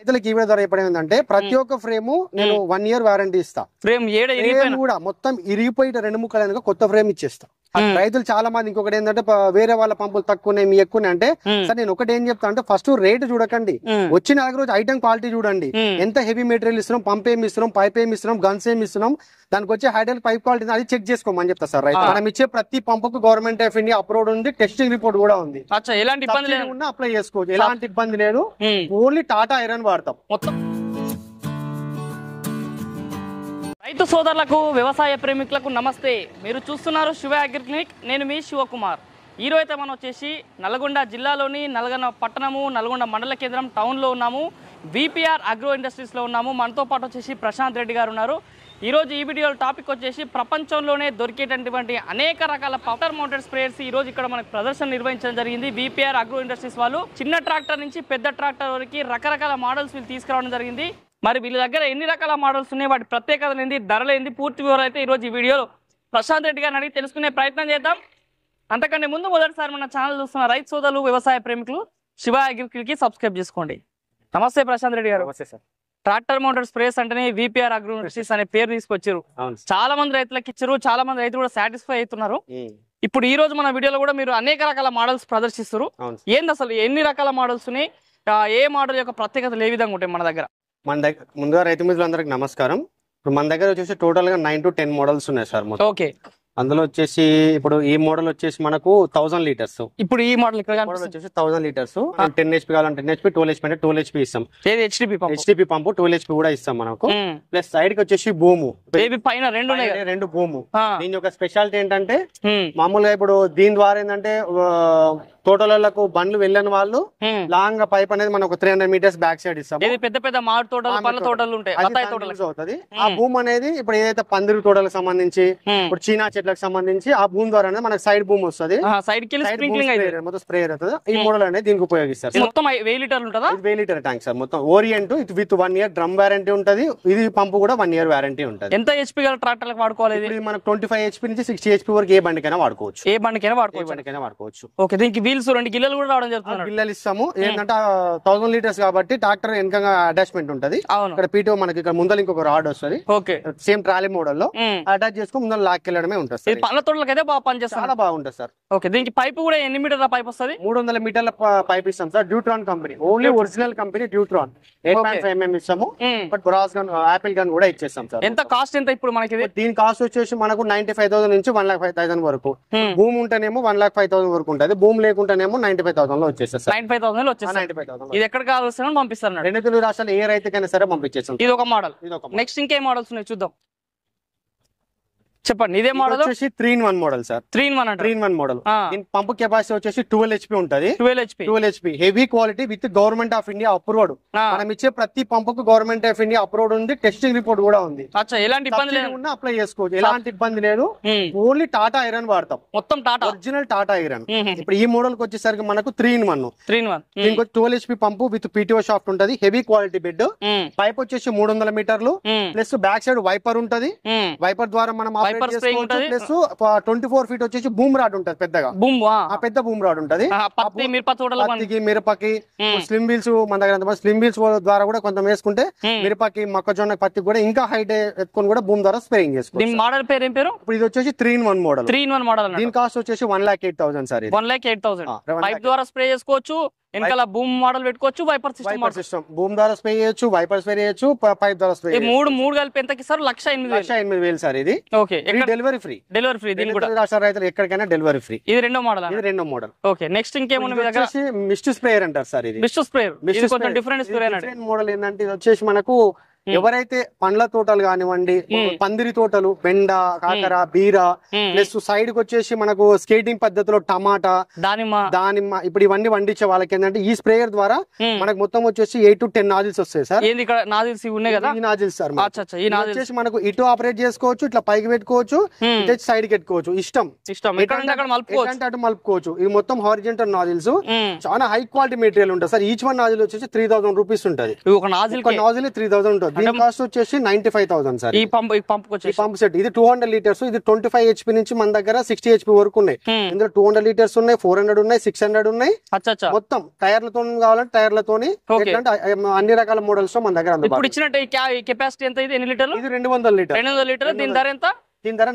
రైతులకు ఈ ధర చెప్పడం ప్రతి ఒక్క ఫ్రేమ్ నేను 1 year వారంటీ ఇస్తా. ఫ్రేమ్ కూడా మొత్తం ఇరిగిపోయి 2 ముక్కలు కొత్త ఫ్రేమ్ ఇచ్చేస్తా. రైతులు చాలా మంది ఇంకొకటి ఏంటంటే వేరే వాళ్ళ పంపులు తక్కువ మీ ఎక్కువ అంటే సార్ నేను ఒకటి ఏం చెప్తా అంటే ఫస్ట్ రేట్ చూడకండి, వచ్చిన రోజు ఐటమ్ క్వాలిటీ చూడండి, ఎంత హెవీ మెటీరియల్ ఇస్తున్నాం, పంప్ ఏమి ఇస్తున్నాం, పైప్ ఏమి ఇస్తున్నాం, గన్స్ ఏమి ఇస్తున్నాం, దానికి వచ్చే హైడ్రాలిక్ పైప్ క్వాలిటీ అది చెక్ చేసుకోమని చెప్తా సార్. రైతు మనం ఇచ్చే ప్రతి పంపుకు గవర్నమెంట్ ఆఫ్ ఇండియా అప్రూవ్డ్ ఉంది, టెస్టింగ్ రిపోర్ట్ కూడా ఉంది. ఎలాంటి ఇబ్బంది లేకుండా అప్లై చేసుకోవచ్చు, ఎలాంటి ఇబ్బంది లేదు. ఓన్లీ టాటా ఐరన్ వాడతాం మొత్తం. రైతు సోదరులకు వ్యవసాయ ప్రేమికులకు నమస్తే. మీరు చూస్తున్నారు శివ అగ్రి క్లినిక్. నేను మీ శివకుమార్. ఈరోజు అయితే మనం వచ్చేసి నల్గొండ జిల్లాలోని నల్గొండ పట్టణము, నల్గొండ మండల కేంద్రం టౌన్లో ఉన్నాము. విపిఆర్ అగ్రో ఇండస్ట్రీస్లో ఉన్నాము. మనతో పాటు వచ్చేసి ప్రశాంత్ రెడ్డి గారు ఉన్నారు. ఈరోజు ఈ వీడియో టాపిక్ వచ్చేసి ప్రపంచంలోనే దొరికేటటువంటి అనేక రకాల పవర్ మౌంటెడ్ స్ప్రేయర్స్ ఈ రోజు ఇక్కడ మనకి ప్రదర్శన నిర్వహించడం జరిగింది. విపిఆర్ అగ్రో ఇండస్ట్రీస్ వాళ్ళు చిన్న ట్రాక్టర్ నుంచి పెద్ద ట్రాక్టర్ వరకు రకరకాల మోడల్స్ వీళ్ళు తీసుకురావడం జరిగింది. మరి వీళ్ళ దగ్గర ఎన్ని రకాల మోడల్స్ ఉన్నాయి, వాటి ప్రత్యేకతలు ఏంది, ధరలు ఏంది, పూర్తి వివరాలు అయితే ఈరోజు ఈ వీడియోలో ప్రశాంత్ రెడ్డి గారిని అడిగి తెలుసుకునే ప్రయత్నం చేద్దాం. అంతకంటే ముందు మొదటిసారి మన ఛానల్ చూస్తున్న రైతు సోదరులు, వ్యవసాయ ప్రేమికులు శివ అగ్రికి సబ్స్క్రైబ్ చేసుకోండి. నమస్తే Prashanth Reddy garu. Namaste sir. Tractor mounted sprays అంటేనే విపిఆర్ అగ్రో ఇండస్ట్రీస్ అనే పేరు తీసుకొచ్చారు. చాలా మంది రైతులకు ఇచ్చారు, చాలా మంది రైతులు కూడా సాటిస్ఫై అవుతున్నారు. ఇప్పుడు ఈ రోజు మన వీడియోలో కూడా మీరు అనేక రకాల మోడల్స్ ప్రదర్శిస్తారు. ఏంది అసలు ఎన్ని రకాల మోడల్స్ ఉన్నాయి, ఏ మోడల్ యొక్క ప్రత్యేకతలు ఏ విధంగా ఉంటాయి మన దగ్గర? ముందుగా రైతు మిత్రులందరికి నమస్కారం. ఇప్పుడు మన దగ్గర వచ్చేసి టోటల్ గా 9 to 10 మోడల్స్ ఉన్నాయి సార్. ఓకే. అందులో వచ్చేసి ఇప్పుడు ఈ మోడల్ వచ్చేసి మనకు 1000 లీటర్స్. ఇప్పుడు ఈ మోడల్ వచ్చేసి 1000 లీటర్స్. 10 HP కావాలంటే 10 HP, 12 HP అంటే 12 HP ఇస్తాం. హెచ్డిపి పంపు 12 HP కూడా ఇస్తాం మనకు. ప్లస్ సైడ్ కి వచ్చేసి భూము పైన రెండు భూము. దీని యొక్క స్పెషాలిటీ ఏంటంటే మామూలుగా ఇప్పుడు దీని ద్వారా ఏంటంటే తోటలకు బండ్లు వెళ్ళని వాళ్ళు లాంగ్ పైప్ అనేది మనం ఒక 300 meters బ్యాక్ సైడ్ ఇస్తాం. పెద్ద పెద్ద మామిడి తోటలు, పళ్ళ తోటలు ఉంటాయి, అవుతుంది. ఆ భూమి అనేది ఇప్పుడు ఏదైతే పందిరి తోటలకు సంబంధించి, ఇప్పుడు చీనా చెట్లకు సంబంధించి ఆ భూమి ద్వారా మనకు సైడ్ భూమి వస్తుంది. మొత్తం స్ప్రేయర్ అవుతుంది. ఈ మోడల్ అనేది దీనికి ఉపయోగిస్తారు. మొత్తం 1000 లీటర్లు ఉంటుందా? 1000 లీటర్ ట్యాంక్ సార్. మొత్తం Orient with 1 year drum warranty ఉంటది. ఇది పంపు కూడా 1 year వారంటీ ఉంటది. ఎంత HP గల ట్రాక్టర్లకు వాడుకోవాలి? మనకు 25 HP నుంచి 60 HP వరకు ఏ బండికైనా వాడుకోవచ్చు. ఏ బండికైనా వాడుకోవచ్చు. ఓకే. దీనికి వీల్స్ 2 గిల్లలు కూడా రావడం జరుగుతుంది. గిల్లలు ఇస్తాము. ఏంటంటే 1000 లీటర్స్ కాబట్టి ట్రాక్టర్ వెనక అటాచ్మెంట్ ఉంటది. ఇక్కడ పీటో మనకి ఇక్కడ ముందర ఇంకొక రాడ్ వస్తుంది. ఓకే. సేమ్ ట్రాలీ మోడల్ లో అటాచ్ చేసుకుని ముందర లాక్కెళ్ళడమే ఉంటుంది. పళ్ళ తోటలకు అయితే బాగా పనిచేస్తుంది. చాలా బాగుంటుంది సార్. ఓకే. దీనికి పైప్ కూడా ఎన్ని మీటర్ల పైప్ వస్తుంది? 300 మీటర్ల పైప్ ఇస్తాం sir. Dutron company, only original company Dutron. 8.5 mm ఇస్తాము. But brass gun, apple gun కూడా ఇచ్చేస్తాం సార్. ఎంత కాస్ట్ ఎంత ఇప్పుడు మనకి? దీని కాస్ట్ వచ్చేసి మనకు 95,000 నుంచి 1,05,000 వరకు. భూమి ఉంటేనేమో 1,05,000 వరకు ఉంటుంది. భూమి లేకుంటేనేమో 95,000 లో వచ్చేస్తారు. 95,000 లో వచ్చేస్తారు. 95,000. ఇది ఎక్కడ కావాల్సిన పంపిస్తారు. 2 తెలుగు రాష్ట్రాలు ఏ రైతుకైనా సరే పంపించేస్తాం. ఇది ఒక మోడల్. నెక్స్ట్ ఇంకే మోడల్స్ ఉన్నాయి చూద్దాం. చెప్పండి. ఇదే మోడల్ వచ్చేసి 3-in-1 model sir. 3-in-1 model. దీని పంపు కెపాసిటీ వచ్చేసి 12 HP ఉంటది. 12 HP heavy quality with government of India approved. మనం ఇచ్చే ప్రతి పంపుకు గవర్నమెంట్ ఆఫ్ ఇండియా అప్రూవ్డ్ ఉంది, టెస్టింగ్ రిపోర్ట్ కూడా ఉంది. ఎలాంటి ఇబ్బంది లేదు, అప్లై చేసుకోవచ్చు. ఎలాంటి ఇబ్బంది లేదు. ఓన్లీ టాటా ఐరన్ వాడతాం. మొత్తం టాటా ఒరిజినల్ టాటా ఐరన్. ఇప్పుడు ఈ మోడల్ కి వచ్చేసరికి మనకు 3-in-1. దీనికి 12 HP pump with PTO shaft ఉంటది. Heavy quality bed. పైప్ వచ్చేసి 300 మీటర్లు. ప్లస్ బ్యాక్ సైడ్ వైపర్ ఉంటది. వైపర్ ద్వారా మనం ఆపరేట్ చేసుకోవచ్చు. ప్లస్ 24 feet వచ్చేసి బూమ్ రాడ్ ఉంటది. పెద్దగా పెద్ద బూమ్ రాడ్ ఉంటది. మిరపకి స్లిమ్ వీల్స్ మన దగ్గర స్లిమ్ వీల్స్ ద్వారా కూడా కొంత వేసుకుంటే మిరపకి, మొక్కజొన్న, పత్తి కూడా ఇంకా హైట్ ఎత్తుకొని కూడా భూమి ద్వారా స్ప్రేయింగ్ చేసుకోవచ్చు. మోడల్ పేరు ఏం పేరు? ఇప్పుడు ఇది వచ్చేసి 3-in-1 మోడల్. దీని కాస్ట్ వచ్చేసి 1,08,000 సార్. 1,08,000 పైప్ ద్వారా స్ప్రే చేసుకోవచ్చు. వెనకాల బూమ్ మోడల్ పెట్టుకోవచ్చు. వైపర్ సిస్టమ్ భూమి ద్వారా స్ప్రే చేయొచ్చు, వైపర్ స్ప్రే చేయొచ్చు, పైప్ ద్వారా స్ప్రే. మూడు కలిపి ఎంతకి సార్? 1,08,000 సార్. ఇది ఓకే. Delivery free. దీని కూడా రైతులు ఎక్కడికైనా డెలివరీ ఫ్రీ. ఇది రెండో మోడల్. ఓకే. నెక్స్ట్ ఇంకేముంది? మిస్ట్ స్ప్రేయర్ అంటారు సార్. ఇది mist sprayer. Different sprayer model ఏంటంటే ఇది వచ్చేసి మనకు ఎవరైతే పండ్ల తోటలు కానివ్వండి, పందిరి తోటలు, బెండ, కాకర, బీర, ప్లస్ సైడ్ కి వచ్చేసి మనకు స్కేటింగ్ పద్ధతిలో టమాటా, దానిమ్మ ఇప్పుడు ఇవన్నీ వండించే వాళ్ళకి ఏంటంటే ఈ స్ప్రేయర్ ద్వారా మనకు మొత్తం వచ్చేసి 8 to 10 నాజిల్స్ వస్తాయి సార్. నాజిల్స్ ఉన్నాయి కదా, ఈ నాజిల్స్ సార్. వచ్చేసి మనకు ఇటు ఆపరేట్ చేసుకోవచ్చు, ఇట్లా పైకి పెట్టుకోవచ్చు, సైడ్ కి పెట్టుకోవచ్చు. ఇష్టం అటు మలుపుకోవచ్చు. ఇది మొత్తం హారిజంటల్ నాజిల్స్. చాలా హై క్వాలిటీ మెటీరియల్ ఉంటుంది సార్. ఈచ్ వన్ నాజిల్ వచ్చేసి 3,000 రూపీస్ ఉంటుంది. ఒక నాజిల్ 3,000 ఉంటుంది. దీని కాస్ట్ వచ్చేసి 95,000 సార్. ఈ పంప్ సెట్ ఇది 200 లీటర్స్. ఇది 25 HP నుంచి మన దగ్గర 60 HP వరకు ఉన్నాయి. ఇందులో 200 లీటర్స్ ఉన్నాయి, 400 ఉన్నాయి, 600 ఉన్నాయి. మొత్తం టైర్లతో కావాలంటే టైర్లతోని అన్ని రకాల మోడల్స్ మన దగ్గర. ఇప్పుడు ఇచ్చినట్టు కెపాసిటీ ఎంత? ఇది ఎన్ని లీటర్లు? ఇది 200 లీటర్. 200 లీటర్. దీని ధర ఎంత? దీని ధర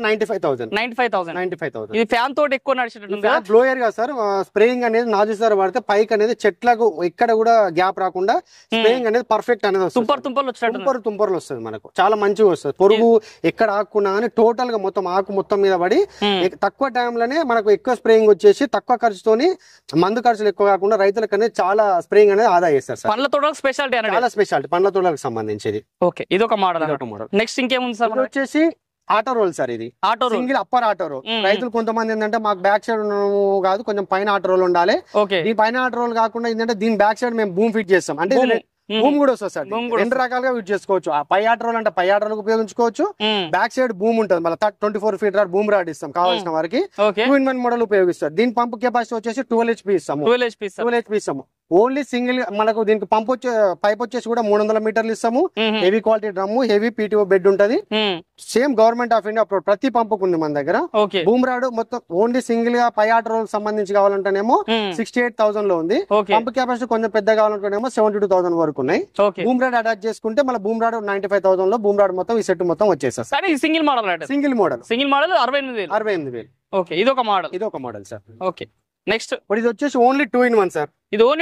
95,000. ఇది ఫ్యాన్ తోటి ఎక్కువ నడిచేటట్టు బ్లోయర్ గా సార్. స్ప్రేయింగ్ అనేది నాజిస్టార్ పడితే పైకి అనేది చెట్లకు ఎక్కడ కూడా గ్యాప్ రాకుండా స్ప్రేయింగ్ అనేది పర్ఫెక్ట్ అనేది తుంపర్లు వస్తుంది మనకు. చాలా మంచిగా వస్తుంది. పొరుగు ఎక్కడ ఆకున్నా కానీ టోటల్ గా మొత్తం ఆకు మొత్తం మీద పడి తక్కువ టైం లోనే మనకు ఎక్కువ స్ప్రేయింగ్ వచ్చేసి తక్కువ ఖర్చుతోని మందు ఖర్చులు ఎక్కువ కాకుండా రైతులకు అనేది చాలా స్ప్రేయింగ్ అనేది ఆదా చేస్తారు సార్. పండ్ల తోటలకు స్పెషాలిటీ, చాలా స్పెషాలిటీ పండ్ల తోటలకు సంబంధించింది. ఓకే, ఇది ఒక మోడల్. నెక్స్ట్ ఇంకేముంది సార్? వచ్చేసి ఆటో రోల్ సార్. ఇది సింగిల్ అప్పర్ ఆటో రోల్. రైతులు కొంతమంది ఏంటంటే మాకు బ్యాక్ సైడ్ కాదు కొంచెం పైన ఆటో రోల్ ఉండాలి. దీని పైన ఆటో రోల్ కాకుండా ఏంటంటే దీని బ్యాక్ సైడ్ మేము బూమ్ ఫిట్ చేస్తాం. అంటే బూమ్ కూడా వస్తుంది సార్. రెండు రకాలుగా యూజ్ చేసుకోవచ్చు. పై ఆటో రోల్ అంటే పై ఆటో రోల్ ఉపయోగించుకోవచ్చు. బ్యాక్ సైడ్ బూమ్ ఉంటుంది, మళ్ళీ 24 ఫీట్ బూమ్ రాడ్ ఇస్తాం కావాల్సిన వారికి. 2-in-1 మోడల్ ఉపయోగిస్తారు. దీని పంప్ కెపాసిటీ వచ్చేసి 12 HP ఇస్తాము. 12 HP ఇస్తాము. ఓన్లీ సింగిల్ మనకు దీనికి పంప్ వచ్చే పైప్ వచ్చేసి కూడా 300 మీటర్లు ఇస్తాము. Heavy quality drum, heavy PTO bed ఉంటది. సేమ్ గవర్నమెంట్ ఆఫ్ ఇండియా ప్రతి పంపుకు ఉంది మన దగ్గర. బూమ్ రాడ్ మొత్తం ఓన్లీ సింగిల్ గా పై ఆటో రోల్ సంబంధించి కావాలంటేనేమో 68,000 లో ఉంది. పంప్ కెపాసిటీ కొంచెం పెద్ద కావాలంటేనేమో 72,000 వరకు ఉన్నాయి. బూమ్ రాడ్ అటాచ్ చేసుకుంటే మళ్ళీ బూమ్ రాడ్ 95,000 లో బూమ్ రాడ్ మొత్తం ఈ సెట్ మొత్తం వచ్చేస్తారు. Single model 68,000. ఓకే, ఇది ఒక మోడల్ సార్. ఓకే, నెక్స్ట్ ఇది వచ్చేసి ఓన్లీ 2-in-1 సార్. ఇది ఓన్లీ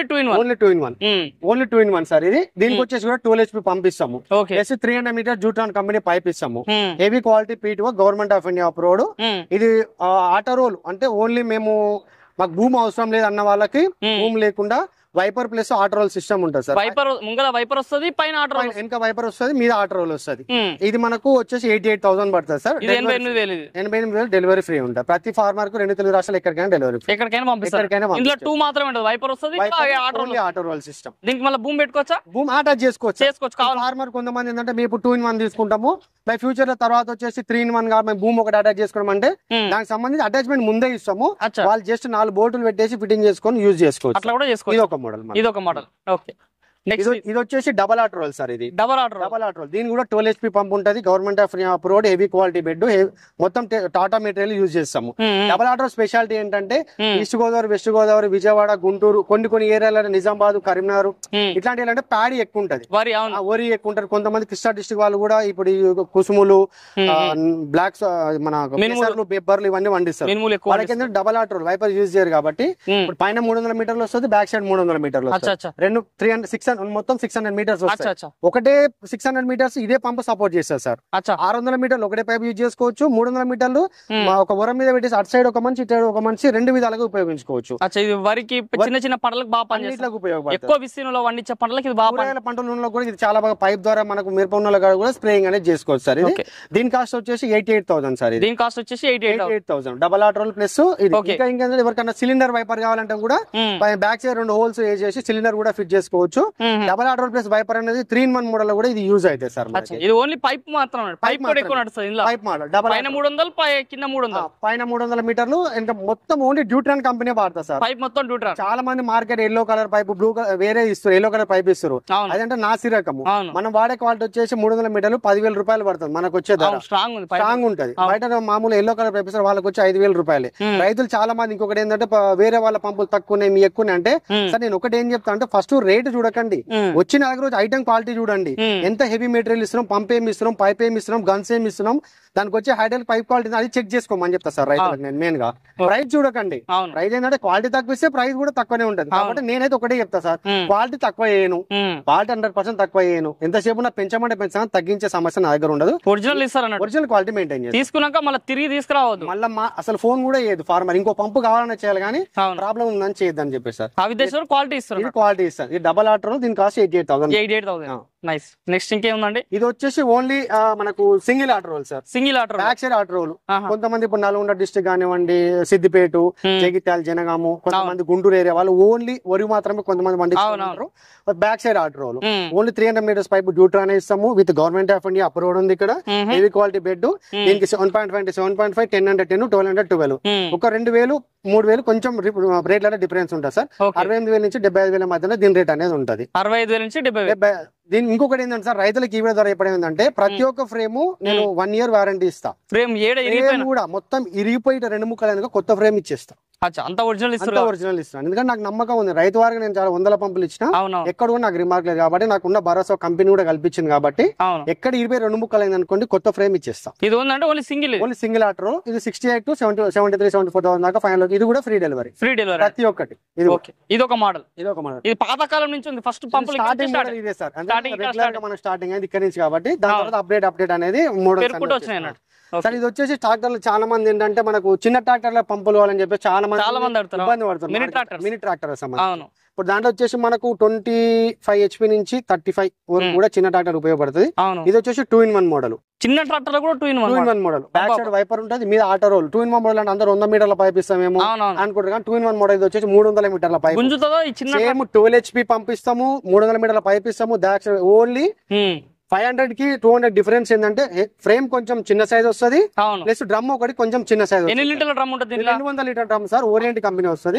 2-in-1 సార్. ఇది దీనికి వచ్చేసి కూడా 12 HP పంపిస్తాము. 300 మీటర్ జూట్రాన్ కంపెనీ పైప్ ఇస్తాము. Heavy quality PTO government of India approved. ఇది ఆటో రోల్ అంటే ఓన్లీ మాకు భూమి అవసరం లేదు అన్న వాళ్ళకి భూమి లేకుండా wiper plus auto roll system ఉంటుంది సార్. ముంగల వైపర్ వస్తుంది, పైన ఆటో రోల్, వెనక వైపర్ వస్తుంది, మీద ఆటో రోల్ వస్తుంది. ఇది మనకు వచ్చేసి 88,000 పడుతుంది సార్. 88,000 డెలివరీ ఫ్రీ ఉంటుంది. ప్రతి ఫార్మర్ కు 2 తెలుగు రాష్ట్రాలు ఎక్కడికైనా డెలివరీ ఫ్రీ. ఎక్కడికైనా పంపిస్తారు. ఇందులో 2 మాత్రమే ఉంటుంది, వైపర్ వస్తుంది, ఆటో రోల్ సిస్టమ్. దీనికి మళ్ళీ బూమ్ పెట్టుకోవచ్చా? బూమ్ అటాచ్ చేసుకోవచ్చు. ఫార్మర్ కొంతమంది ఏంటంటే మేము ఇప్పుడు 2-in-1 తీసుకుంటాము, బై ఫ్యూచర్ లో తర్వాత వచ్చేసి 3-in-1 గా మేము బూమ్ ఒకటి అటాచ్ చేసుకోవడం అంటే దానికి సంబంధించి అటాచ్మెంట్ ముందే ఇస్తాము. వాళ్ళు జస్ట్ 4 బోర్డులు పెట్టేసి ఫిట్టింగ్ చేసుకొని యూజ్ చేసుకోవచ్చు. అట్లా కూడా చేసుకోవచ్చు. ఇది ఒక మోడల్. ఓకే, ఇది వచ్చేసి డబల్ ఆటో రోల్ సార్. ఇది డబల్ ఆటో రోల్. దీని కూడా 12 HP పంప్ ఉంటుంది. Government of approved heavy quality bed, మొత్తం టాటా మెటీరియల్ యూజ్ చేస్తాము. డబల్ ఆటో స్పెషాలిటీ ఏంటంటే ఈస్ట్ గోదావరి, వెస్ట్ గోదావరి, విజయవాడ, గుంటూరు, కొన్ని ఏరియాలో నిజామాబాద్, కరీంనగర్ ఇట్లాంటి అంటే ప్యాడీ ఎక్కువ ఉంటది, వరి ఎక్కువ ఉంటది. కొంతమంది కృష్ణా డిస్ట్రిక్ట్ వాళ్ళు కూడా ఇప్పుడు కుసుములు, బ్లాక్స్, మన బెబ్బర్లు ఇవన్నీ వండిస్తారు. వాళ్ళకి ఏంటంటే double auto roll wiper use చేయరు కాబట్టి ఇప్పుడు పైన 300 మీటర్లు వస్తుంది, బ్యాక్ సైడ్ 300 మీటర్లు వస్తుంది. 300 మొత్తం 600 మీటర్స్ వస్తాయి. ఒకటే 600 మీటర్స్ ఇదే పంప్ సపోర్ట్ చేస్తారు సార్. 600 మీటర్లు ఒకటే పైప్ యూజ్ చేసుకోవచ్చు. 300 మీటర్లు ఒక వరం మీద పెట్టేసి అటు సైడ్ ఒక మనిషి, ఇటు ఒక మనిషి, 2 విధాలుగా ఉపయోగించుకోవచ్చు. వరికి చిన్న పంటలకు బాగా పనిచేస్తుంది. ఎక్కువ విస్తీర్ణంలో పండించే పంటలకు ఇది బాగా, పంటలలో కూడా ఇది చాలా బాగా పైప్ ద్వారా మనకు మిరప కూడా స్ప్రేయింగ్ అనేది చేసుకోవచ్చు సార్. ఇది దీని కాస్ట్ వచ్చేసి 88,000 సార్. దీని కాస్ట్ వచ్చేసి 88,000 డబల్ ఆటో రోల్ ప్లస్. ఇంకా ఎవరికైనా సిలిండర్ వైపర్ కావాలంటే కూడా బ్యాక్ సైడ్ 2 హోల్స్ వేసేసి సిలిండర్ కూడా ఫిట్ చేసుకోవచ్చు. Double auto roll plus wiper అనేది 3-in-1 మోడల్ లో కూడా ఇది యూజ్ అవుతుంది సార్. ఇది ఓన్లీ పైప్ మాత్రం, పైప్ కూడా ఎక్కువ నడుస్తుంది. పైప్ మోడల్ డబల్ పైన 300, కింద 300, పైన 300 మీటర్లు. ఇంకా మొత్తం ఓన్లీ డ్యూట్రాన్ కంపెనీ వాడతారు సార్. పైప్ మొత్తం డ్యూట్రాన్. చాలా మంది market yellow colour pipe, blue colour వేరే ఇస్తారు, ఎల్లో కలర్ పైప్ ఇస్తారు. అదంటే నాసి రకము. మనం వాడే క్వాలిటీ వచ్చేసి 300 మీటర్లు 10,000 రూపాయలు పడుతుంది మనకు వచ్చే ధర. స్ట్రాంగ్ ఉంటది. బయట మామూలు ఎల్లో కలర్ పైప్ ఇస్తారు, వాళ్ళకి వచ్చి 5,000 రూపాయలు. రైతులు చాలా మంది ఇంకొకటి ఏంటంటే వేరే వాళ్ళ పంపులు తక్కువ మీ ఎక్కువ అంటే సార్ నేను ఒకటి ఏం చెప్తా అంటే ఫస్ట్ రేట్ చూడకండి, వచ్చిన రోజు ఐటమ్ క్వాలిటీ చూడండి. ఎంత హెవీ మెటీరియల్ ఇస్తున్నాం, పంప్ ఏమి ఇస్తున్నాం, పైప్ ఏమి ఇస్తున్నాం, గన్స్ ఏమి ఇస్తున్నాం, దానికి వచ్చే హైడ్రాలిక్ పైప్ క్వాలిటీ అది చెక్ చేసుకోమని చెప్తా సార్ రైతులకు. నేను మెయిన్ గా ప్రైస్ చూడకండి. ప్రైస్ ఏంటంటే క్వాలిటీ తక్కువ ఇస్తే ప్రైస్ కూడా తక్కువనే ఉంటుంది. కాబట్టి నేనైతే ఒకటే చెప్తా సార్, క్వాలిటీ తక్కువ చేయను, క్వాలిటీ 100% తక్కువ చేయను. ఎంతసేపు నా పెంచమంటే పెంచాను, తగ్గించే సమస్య నా దగ్గర ఉండదు. ఒరిజినల్ ఇస్తారు, ఒరిజినల్ క్వాలిటీ మెయింటైన్ చేసి తీసుకున్నాక మళ్ళీ తిరిగి తీసుకురావద్దు. మళ్ళీ అసలు ఫోన్ కూడా చేయదు ఫార్మర్, ఇంకో పంపు కావాలని చేయాలి కానీ ప్రాబ్లం ఉందని చేయొద్దని చెప్పేసి సార్. క్వాలిటీ ఇస్తారు, క్వాలిటీ ఇస్తారు. ఇది డబల్ ఆటో, దీని కాస్ట్ 88,000. నైస్. నెక్స్ట్ ఇంకేముందండి? ఇది వచ్చేసి ఓన్లీ మనకు single auto roll sir. Single auto back side auto roll. కొంతమంది ఇప్పుడు నల్గొండ డిస్ట్రిక్ట్ కానివ్వండి, సిద్దిపేట, జగిత్యాల, జనగాము, కొంతమంది గుంటూరు ఏరియా వాళ్ళు ఓన్లీ వరి మాత్రమే కొంతమంది పండిస్తారు. Back side auto roll only 300 metres pipe Dutron ఇస్తాము. With government of India approved ఉంది. ఇక్కడ హెవీ క్వాలిటీ బెడ్. దీనికి 7.5 7.5 10-10 12-12 ఒక 2,000 3,000 కొంచెం రేట్ల డిఫరెన్స్ ఉంటుంది సార్. 68,000 నుంచి 75,000 మధ్యలో దీని రేట్ అనేది ఉంటుంది. 65,000 నుంచి 70,000 దీని ఇంకొకటి ఏంటంటే సార్, రైతులకు ఈ ద్వారా ఏంటంటే ప్రతి ఒక్క ఫ్రేమ్ నేను 1 year వారంటీ ఇస్తా. ఫ్రేమ్ కూడా మొత్తం ఇరిగిపోయి 2 ముక్కలు కొత్త ఫ్రేమ్ ఇచ్చేస్తా. అంత ఒరిజినల్ ఇస్తాను, ఎందుకంటే నాకు నమ్మకం ఉంది. రైతు వారికి నేను చాలా 100 పంపులు ఇచ్చిన, ఎక్కడ కూడా నాకు రిమార్క్ లేదు కాబట్టి, నాకున్న భరోసా కంపెనీ కూడా కల్పించింది కాబట్టి, ఎక్కడ 22 ముక్కలు అయింది అనుకోండి కొత్త ఫ్రేమ్ ఇచ్చేస్తాం. ఇది ఉందంటే ఓన్లీ సింగిల్ ఆర్డర్. ఇది 68 to 73, 74,000 దాకా ఫైనల్. ఇది కూడా ఫ్రీ డెలివరీ ప్రతి ఒక్కటి. ఇది ఒక మోడల్. ఇది పాతకాలం నుంచి ఉంది. ఫస్ట్ పంపులు ఇదే సార్, మన స్టార్టింగ్ అయింది ఇక్కడ నుంచి కాబట్టి, దాని తర్వాత అప్డేట్ అనేది మోడల్ సార్. ఇది వచ్చేసి ట్రాక్టర్లు చాలా మంది ఏంటంటే మనకు చిన్న ట్రాక్టర్ల పంపులు అని చెప్పి చాలా మంది ఇబ్బంది పడుతున్నారు. మినీ ట్రాక్టర్ ఇప్పుడు దాంట్లో వచ్చేసి మనకు 25 HP నుంచి 35 వరకు కూడా చిన్న ట్రాక్టర్ ఉపయోగపడుతుంది. ఇది వచ్చేసి 2-in-1 మోడల్. చిన్న ట్రాక్టర్ కూడా 2-in-1 model. Back side wiper ఉంటుంది, మీద ఆటో రోల్. 2-in-1 మోడల్ అంటే అందరూ 100 మీటర్ల పైప్ ఇస్తామేమో అనుకుంటారు, కానీ 2-in-1 మోడల్ ఇది వచ్చేసి 300 మీటర్ల పైప్. సేమ్ 12 HP పంపిస్తాము, 300 మీటర్ల పైప్ ఇస్తాము. బ్యాక్ సైడ్ ఓన్లీ 500 కి 200 డిఫరెన్స్ ఏంటంటే ఫ్రేమ్ కొంచెం చిన్న సైజ్ వస్తుంది, ప్లస్ డ్రమ్ ఒకటి కొంచెం చిన్న సైజ్. ఎన్ని లీటర్ల డ్రమ్ ఉంటుంది? 200 litre drum sir. Orient company వస్తుంది.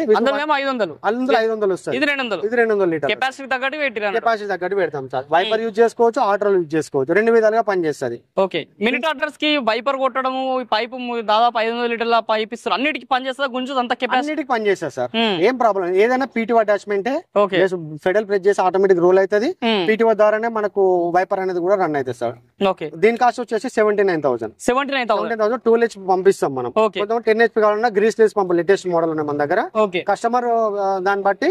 500 వస్తుంది. ఇది 200 లీటర్. కెపాసిటీ తగ్గట్టు పెడతాం సార్. వైపర్ యూజ్ చేసుకోవచ్చు, ఆటోలు యూజ్ చేసుకోవచ్చు, 2 విధాలుగా పనిచేస్తుంది. ఓకే. మినీ ట్రాక్టర్స్ కి వైపర్ కొట్టడం, పైపు దాదాపు 500 లీటర్ల పైప్ ఇస్తారు. అన్నిటికి పనిచేస్తా, గుంజు అంత కెపాసిటీ పనిచేస్తా సార్. ఏం ప్రాబ్లం, ఏదైనా పీటీఓ అటాచ్మెంట్ ఫెడల్ ప్రెస్ చేసి ఆటోమేటిక్ రోల్ అవుతుంది. పీటీఓ ద్వారానే మనకు వైపర్ అనేది కూడా రన్ అవుతుంది సార్. దీని కాస్ట్ వచ్చేసి 79,000. 12 HP పంపిస్తాం మనం. 10 HP కావాలన్నా greaseless pump latest model ఉన్నాయి మన దగ్గర. కస్టమర్ దాన్ని బట్టి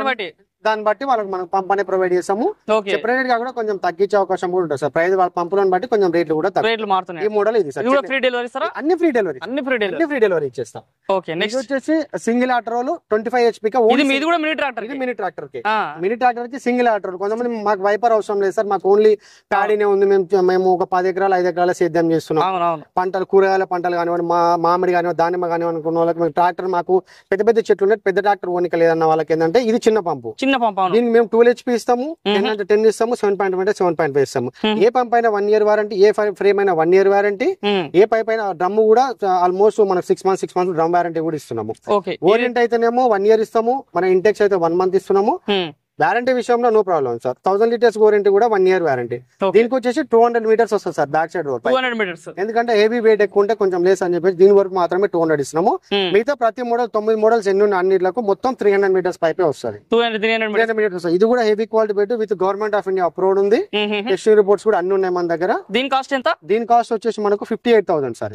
వాళ్ళకి మనం పంప్ అనేది ప్రొవైడ్ చేస్తాము. సెపరేట్ గా కూడా కొంచెం తగ్గించే అవకాశం కూడా ఉంటుంది సార్. ప్రైస్ వాళ్ళ పంపులను బట్టి కొంచెం రేట్లు కూడా మారుతున్నాయి. ఈ మోడల్ ఇది సార్. Free delivery sir. అన్ని ఫ్రీ డెలివరీ ఇచ్చేస్తాం. ఇది వచ్చేసి సింగిల్ ఆటో రోల్ 25 HP. ఇది కూడా మినీ ట్రాక్టర్. ఇది మినీ ట్రాక్టర్ కి సింగిల్ ఆటో రోల్. కొంతమంది మాకు వైపర్ అవసరం లేదు సార్, మాకు ఓన్లీ ప్యాడీనే ఉంది, మేము ఒక 10 ఎకరాలు 5 ఎకరాల సేద్యం చేస్తున్నాం, పంటలు కూరగాయల పంటలు కానివ్వండి, మామిడి కానివ్వండి, దానిమ్మ కానివ్వండి అనుకున్న వాళ్ళకి ట్రాక్టర్ మాకు పెద్ద పెద్ద చెట్లు ఉన్నాయి, పెద్ద ట్రాక్టర్ ఓనిక లేదన్న వాళ్ళకి ఏంటంటే ఇది చిన్న పంపు. దీనికి మేము 12 HP ఇస్తాము, 10 ఇస్తాము, 7.5 7.5 ఇస్తాము. ఏ పంప్ అయినా 1 year వారంటీ, ఏ ఫ్రేమ్ అయినా 1 year వారంటీ, ఏ పైప్ అయినా డ్రమ్ కూడా ఆల్మోస్ట్ మనకు 6 months డ్రమ్ వారంటీ కూడా ఇస్తున్నాము. ఓరియంట్ అయితేనేమో 1 year ఇస్తాము, మన ఇంటెక్స్ అయితే 1 month ఇస్తున్నాము. వారంటీ విషయంలో no problem sir. 1000 litres warranty కూడా 1 year వారంటీ. దీనికి వచ్చేసి 200 meters వస్తుంది sir back side road. 200 meters. ఎందుకంటే హెవీ వెయిట్ ఎక్కువ ఉంటే కొంచెం లేస్ అని చెప్పేసి దీని వరకు మాత్రమే 200 ఇస్తున్నాము. మిగతా ప్రతి మోడల్ 9 మోడల్స్ ఎన్ని ఉన్నాయి అన్నిట్లకు మొత్తం 300 meters పైపే వస్తుంది. 300 meters. ఇది కూడా హెవీ క్వాలిటీ పెట్టి with government of India approved ఉంది. టెస్టింగ్ రిపోర్ట్స్ కూడా అన్ని ఉన్నాయి మన దగ్గర. దీని కాస్ట్ ఎంత? దీని కాస్ట్ వచ్చేసి మనకు 58,000 సార్.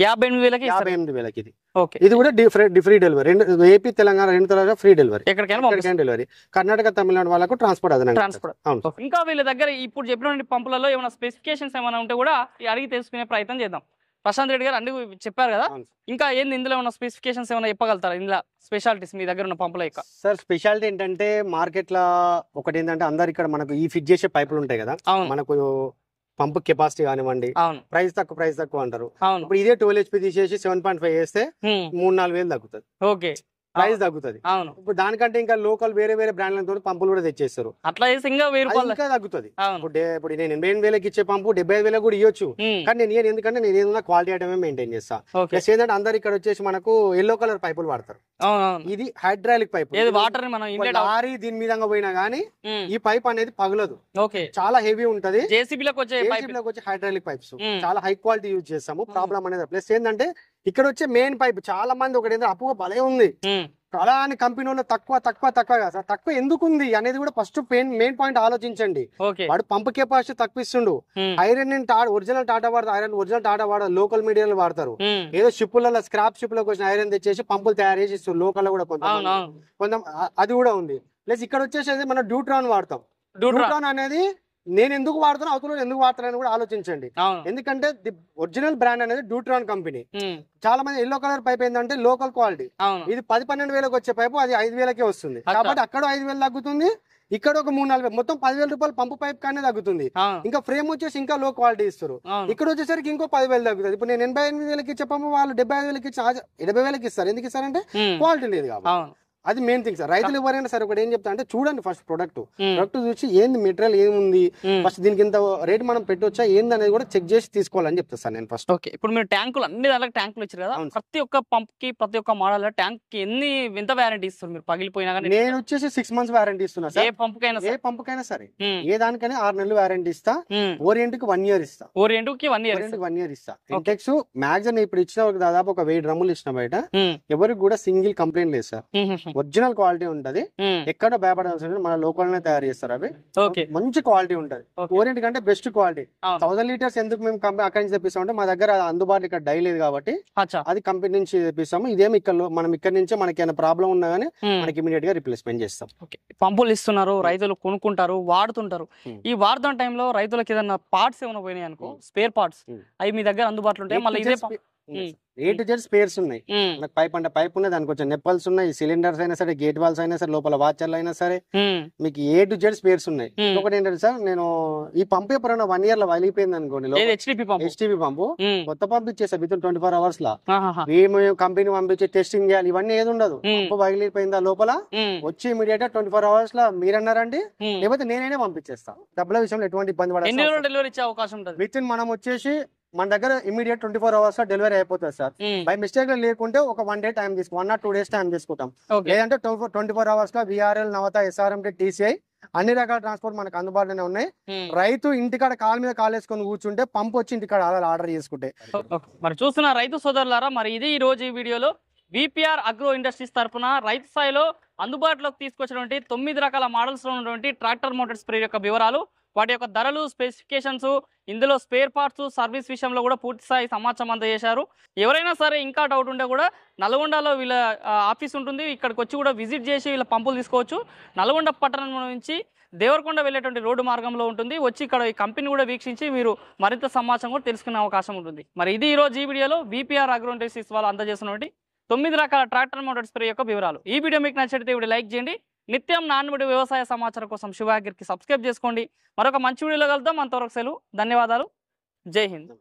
58,000 ఇది. ఇది కూడా ఫ్రీ డెలివరీ. ఏపీ తెలంగాణ 2 తరగతి ఫ్రీ డెలివరీ. ఎక్కడికైనా డెలివరీ. కర్ణాటక తమిళనాడు వాళ్ళకు ట్రాన్స్పోర్ట్ అదనంగా. ఇంకా వీళ్ళ దగ్గర ఇప్పుడు చెప్పిన పంపులలో ఏమైనా స్పెసిఫికేషన్స్ ఏమైనా ఉంటే కూడా అడిగి తెలుసుకునే ప్రయత్నం చేద్దాం. ప్రశాంత్ రెడ్డి గారు అన్ని చెప్పారు కదా, ఇంకా ఏంది ఇందులో ఏమైనా స్పెసిఫికేషన్స్ ఏమైనా చెప్పగలుగుతారా? ఇందులో స్పెషాలిటీస్ మీ దగ్గర ఉన్న పంపుల యొక్క సార్. స్పెషాలిటీ ఏంటంటే మార్కెట్ లో ఒకటి ఏంటంటే అందరు ఇక్కడ మనకు ఈ ఫిట్ చేసే పైపులు ఉంటాయి కదా, మనకు పంప్ కెపాసిటీ కానివ్వండి, ప్రైస్ తక్కువ అంటారు. ఇప్పుడు ఇదే 12 HP తీసేసి 7.5 వేస్తే 3-4 వేలు తగ్గుతుంది. ఓకే, ప్రైస్ తగ్గుతుంది. ఇప్పుడు దానికంటే ఇంకా లోకల్ వేరే బ్రాండ్లతో పంపులు కూడా తెచ్చేస్తారు. అట్లా ఇంకా 1000 రూపాయలు ఇంకా తగ్గుతుంది. ఇప్పుడు నేను 85,000 ఇచ్చే పంపు 75,000 కూడా ఇవ్వచ్చు, కానీ నేను ఎందుకంటే నేను ఏదైనా క్వాలిటీ ఐటమే మెయింటైన్ చేస్తా. ప్లస్ ఏంటంటే అందరు ఇక్కడ వచ్చేసి మనకు ఎల్లో కలర్ పైపులు వాడతారు. ఇది హైడ్రాలిక్ పైప్. వాటర్ లారీ దీని మీద పోయినా గానీ ఈ పైప్ అనేది పగలదు. చాలా హెవీ ఉంటది. జేసీబీలకు వచ్చే హైడ్రాలిక్ పైప్స్ చాలా హై క్వాలిటీ యూజ్ చేస్తాము. ప్రాబ్లం అనేది ప్లస్ ఏంటంటే ఇక్కడ వచ్చే మెయిన్ పైప్ చాలా మంది ఒకటి ఏంటంటే అప్పుగా భలే ఉంది అలా అని కంపెనీ వాళ్ళు తక్కువ ఎందుకు ఉంది అనేది కూడా ఫస్ట్ మెయిన్ పాయింట్ ఆలోచించండి. వాడు పంప్ కెపాసిటీ తక్కువ ఇస్తుండు. ఐరన్ ఒరిజినల్ టాటా వాడతారు, లోకల్ మీడియాలో వాడతారు. ఏదో షిప్పులలో స్క్రాప్ షిప్ లోకి వచ్చిన ఐరన్ తెచ్చేసి పంపులు తయారు చేసి ఇస్తారు. లోకల్ కూడా కొంచెం అది కూడా ఉంది. ప్లస్ ఇక్కడ వచ్చేసి మనం డ్యూట్రాన్ వాడతాం. డ్యూట్రాన్ అనేది నేను ఎందుకు వాడుతున్నా, అవతల ఎందుకు వాడతానని కూడా ఆలోచించండి. ఎందుకంటే ది ఒరిజినల్ బ్రాండ్ అనేది డ్యూట్రాన్ కంపెనీ. చాలా మంది ఎల్లో కలర్ పైప్ ఏంటంటే లోకల్ క్వాలిటీ. ఇది 10-12 వేలకు వచ్చే పైపు అది 5,000కే వస్తుంది. కాబట్టి అక్కడ 5,000 తగ్గుతుంది, ఇక్కడ ఒక 3-4 వేలు, మొత్తం 10,000 రూపాయలు పంపు పైప్ కానీ తగ్గుతుంది. ఇంకా ఫ్రేమ్ వచ్చేసి ఇంకా లో క్వాలిటీ ఇస్తారు. ఇక్కడ వచ్చేసరికి ఇంకో 10,000 తగ్గుతుంది. ఇప్పుడు నేను 88,000 ఇచ్చే పంపు వాళ్ళు 75,000 ఇచ్చి 70,000 ఇస్తారు. ఎందుకు ఇస్తారంటే క్వాలిటీ లేదు కాబట్టి. అది మెయిన్ థింగ్ సార్. రైతులు ఎవరైనా సరే ఒకటి ఏం చెప్తా అంటే చూడండి ఫస్ట్ ప్రొడక్ట్ చూసి ఏంది మెటీరియల్ ఏముంది, ఫస్ట్ దీనికి ఇంత రేట్ మనం పెట్టొచ్చా ఏంది అనేది కూడా చెక్ చేసి తీసుకోవాలని చెప్తా సార్ నేను ఫస్ట్. ఓకే, ఇప్పుడు మీరు ట్యాంకులు అన్ని దానికి ట్యాంకులు ఇచ్చారు కదా, ప్రతి ఒక్క పంప్ కి ప్రతి ఒక్క మోడల్ ట్యాంక్ కి ఎంత వ్యారంటీ ఇస్తారు మీరు పగిలిపోయినా కానీ? నేను వచ్చేసి 6 months వ్యారంటీ ఇస్తున్నా సార్. ఏ పంపుకైనా సరే ఏ దానికైనా 6 నెలలు వ్యారంటీ ఇస్తా. ఓరియంట్ కి 1 year ఇస్తా. ఓరియంట్ కి 1 year ఇస్తా. ఇంటెక్స్ మ్యాక్సిమం ఇప్పుడు ఇచ్చిన దాదాపు ఒక 1000 డ్రమ్ములు ఇచ్చిన బయట ఎవరికి కూడా సింగిల్ కంప్లైంట్ లేదు సార్. ఒరిజినల్ క్వాలిటీ ఉంటది, ఎక్కడ భయపడాల్సిన మన లోకల్ నే తయారు చేస్తారు. అవి మంచి క్వాలిటీ ఉంటది. ఓరియంట్ కంటే బెస్ట్ క్వాలిటీ. 1000 liters ఎందుకు మేము అక్కడి నుంచి తెప్పిస్తాం అంటే మా దగ్గర అందుబాటులో ఇక్కడ డై లేదు కాబట్టి అది కంపెనీ నుంచి తెప్పిస్తాము. ఇదేమి ఇక్కడ మనం ఇక్కడ నుంచే మనకి ఏమైనా ప్రాబ్లం ఉన్నా గానీ మనకి ఇమీడియట్ గా రిప్లేస్మెంట్ చేస్తాం. పంపులు ఇస్తున్నారు, రైతులు కొనుక్కుంటారు, వాడుతుంటారు. ఈ వాడుతున్న టైంలో రైతులకు ఏదైనా పార్ట్స్ ఏమైనా పోయినాయి అనుకో, స్పేర్ పార్ట్స్ అవి మీ దగ్గర అందుబాటులో ఉంటాయి. మళ్ళీ ఇదే A to Z స్పేర్స్ ఉన్నాయి. మనకి పైప్ అంటే పైప్ ఉన్నాయి, దానికి కొంచెం నెప్పల్స్ ఉన్నాయి, సిలిండర్స్ అయినా సరే, గేట్ వాల్స్ అయినా సరే, లోపల వాచర్లు అయినా సరే, మీకు A to Z స్పేర్స్ ఉన్నాయి. ఒకటి ఏంటంటే సార్, నేను ఈ పంపు ఎప్పుడైనా 1 year లో వలిపోయింది అనుకోండి, HTP పంపు కొత్త పంపు ఇచ్చేసా విత్ 24 hours లా. మేము కంపెనీ పంపించి టెస్టింగ్ చేయాలి, ఇవన్నీ ఏది ఉండదు. పంపు వగిలిపోయిందా లోపల వచ్చి ఇమీడియట్ గా 24 hours లా మీరన్నారండి, లేకపోతే నేనైనా పంపించేస్తా. డబ్బుల విషయంలో ఎటువంటి ఇబ్బంది పడాలి. డెలివరీ ఇచ్చే అవకాశం ఉంటుంది. విత్ ఇన్ మనం వచ్చేసి మన దగ్గర ఇమీడియట్ 24 hours లో డెలివరీ అయిపోతుంది సార్. బై మిస్టేక్ లో లేకుంటే ఒక 1 day టైం తీసుకుంటాం, 1 or 2 days టైం తీసుకుంటాం. లేదంటే 24 hours లో VRL, నవత, SRMT, TCI అన్ని రకాల ట్రాన్స్పోర్ట్ మనకు అందుబాటులోనే ఉన్నాయి. రైతు ఇంటికాడ కాలు మీద కాలేసుకొని కూర్చుంటే పంపు వచ్చి ఇంటికాడ ఆర్డర్ చేసుకుంటే. మరి చూస్తున్న రైతు సోదరులారా, మరి ఇది ఈ రోజు ఈ వీడియోలో VPR అగ్రో ఇండస్ట్రీస్ తరఫున రైతు స్థాయిలో అందుబాటులోకి తీసుకొచ్చినటువంటి 9 రకాల మోడల్స్ లో ఉన్నటువంటి ట్రాక్టర్ మోటార్ స్ప్రే యొక్క వివరాలు, వాటి యొక్క ధరలు, స్పెసిఫికేషన్స్, ఇందులో స్పేర్ పార్ట్స్, సర్వీస్ విషయంలో కూడా పూర్తి స్థాయి సమాచారం అందజేశారు. ఎవరైనా సరే ఇంకా డౌట్ ఉంటే కూడా నల్గొండలో వీళ్ళ ఆఫీస్ ఉంటుంది, ఇక్కడికి వచ్చి కూడా విజిట్ చేసి వీళ్ళ పంపులు తీసుకోవచ్చు. నల్గొండ పట్టణం నుంచి దేవరకొండ వెళ్ళేటువంటి రోడ్డు మార్గంలో ఉంటుంది. వచ్చి ఇక్కడ ఈ కంపెనీ కూడా వీక్షించి మీరు మరింత సమాచారం కూడా తెలుసుకునే అవకాశం ఉంటుంది. మరి ఇది ఈ రోజు ఈ వీడియోలో VPR అగ్రో ఇండస్ట్రీస్ వాళ్ళు అందజేస్తున్నటువంటి 9 రకాల ట్రాక్టర్ మోటార్ స్ప్రే యొక్క వివరాలు. ఈ వీడియో మీకు నచ్చితే వీడియో లైక్ చేయండి. నిత్యం నాన్నుడి వ్యవసాయ సమాచారం కోసం శివ అగ్రికి సబ్స్క్రైబ్ చేసుకోండి. మరొక మంచి వీడియోలో కలుద్దాం. అంతవరకు సెలవు. ధన్యవాదాలు. జై హింద్.